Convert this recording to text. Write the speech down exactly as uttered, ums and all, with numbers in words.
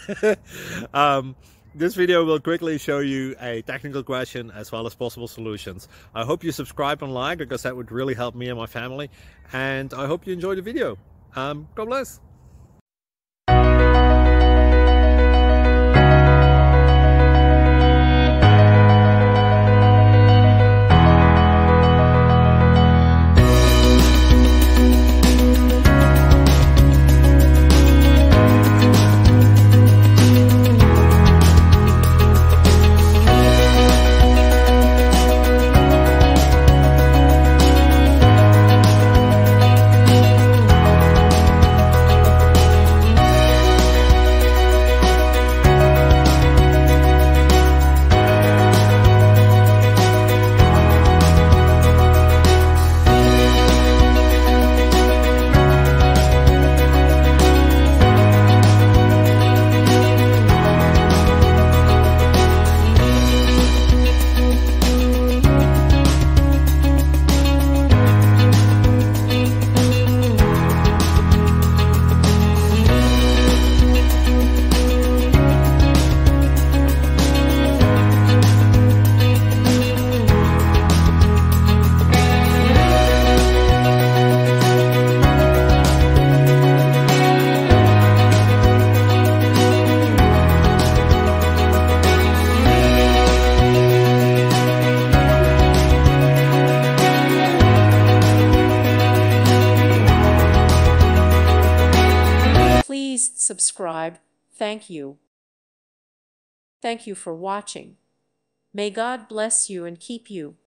um, this video will quickly show you a technical question as well as possible solutions. I hope you subscribe and like, because that would really help me and my family. And I hope you enjoy the video. Um, God bless. Please subscribe. Thank you. Thank you for watching. May God bless you and keep you.